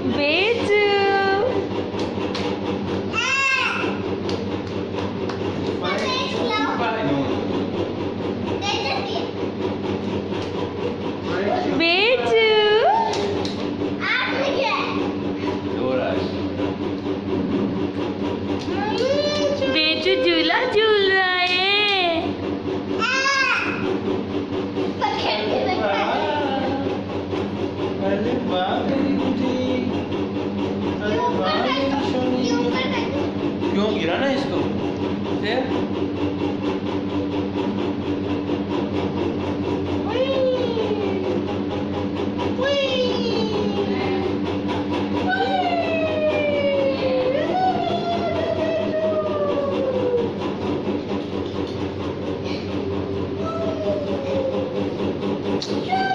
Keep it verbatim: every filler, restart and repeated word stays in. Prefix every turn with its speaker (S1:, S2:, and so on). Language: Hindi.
S1: बेचू बेचू बेचू झूला झूल रहा है।
S2: अरे वाह मेरी गुड्डी, अरे वाह मेरी सोनी। क्यों गिरा ना इसको?
S1: Yeah.